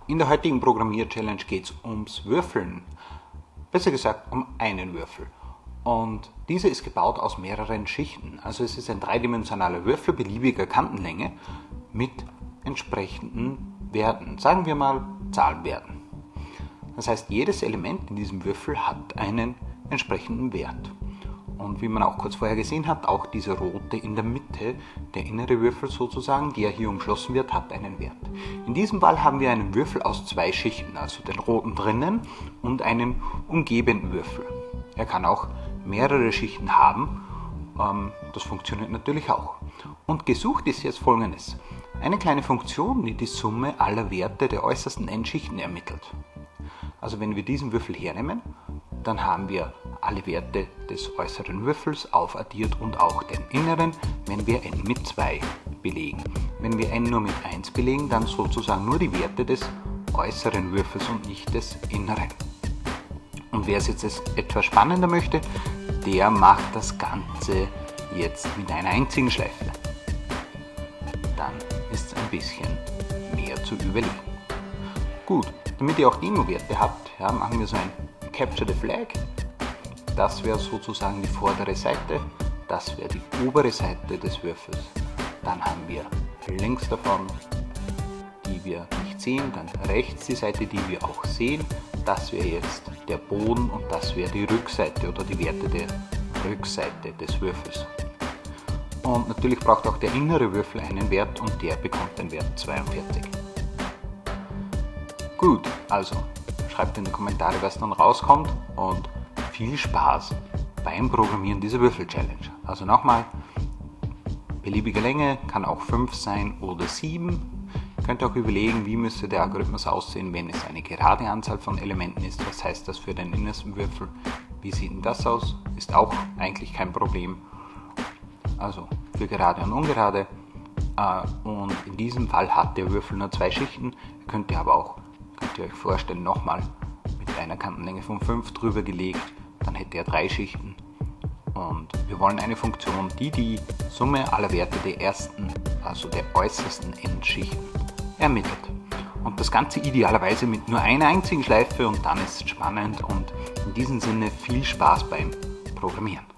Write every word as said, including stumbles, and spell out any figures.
In der heutigen Programmier-Challenge geht es ums Würfeln. Besser gesagt um einen Würfel. Und dieser ist gebaut aus mehreren Schichten. Also es ist ein dreidimensionaler Würfel beliebiger Kantenlänge mit entsprechenden Werten. Sagen wir mal Zahlenwerten. Das heißt, jedes Element in diesem Würfel hat einen entsprechenden Wert. Und wie man auch kurz vorher gesehen hat, auch diese rote in der Mitte, der innere Würfel sozusagen, der hier umschlossen wird, hat einen Wert. In diesem Fall haben wir einen Würfel aus zwei Schichten, also den roten drinnen und einen umgebenden Würfel. Er kann auch mehrere Schichten haben, ähm, das funktioniert natürlich auch. Und gesucht ist jetzt Folgendes: eine kleine Funktion, die die Summe aller Werte der äußersten Endschichten ermittelt. Also wenn wir diesen Würfel hernehmen, dann haben wir alle Werte des äußeren Würfels aufaddiert und auch den inneren, wenn wir n mit zwei belegen. Wenn wir n nur mit eins belegen, dann sozusagen nur die Werte des äußeren Würfels und nicht des inneren. Und wer es jetzt etwas spannender möchte, der macht das Ganze jetzt mit einer einzigen Schleife. Dann ist es ein bisschen mehr zu überlegen. Gut, damit ihr auch Demo-Werte habt, ja, machen wir so ein Capture the Flag. Das wäre sozusagen die vordere Seite, das wäre die obere Seite des Würfels. Dann haben wir links davon, die wir nicht sehen, dann rechts die Seite, die wir auch sehen. Das wäre jetzt der Boden und das wäre die Rückseite oder die Werte der Rückseite des Würfels. Und natürlich braucht auch der innere Würfel einen Wert und der bekommt den Wert zweiundvierzig. Gut, also schreibt in die Kommentare, was dann rauskommt und viel Spaß beim Programmieren dieser Würfel-Challenge. Also nochmal, beliebige Länge kann auch fünf sein oder sieben. Ihr könnt auch überlegen, wie müsste der Algorithmus aussehen, wenn es eine gerade Anzahl von Elementen ist. Was heißt das für den innersten Würfel? Wie sieht denn das aus? Ist auch eigentlich kein Problem. Also für gerade und ungerade. Und in diesem Fall hat der Würfel nur zwei Schichten. Ihr könnt ihr aber auch, könnt ihr euch vorstellen, nochmal mit einer Kantenlänge von fünf drüber gelegt. Dann hätte er drei Schichten. Und wir wollen eine Funktion, die die Summe aller Werte der ersten, also der äußersten Endschichten ermittelt. Und das Ganze idealerweise mit nur einer einzigen Schleife und dann ist es spannend und in diesem Sinne viel Spaß beim Programmieren.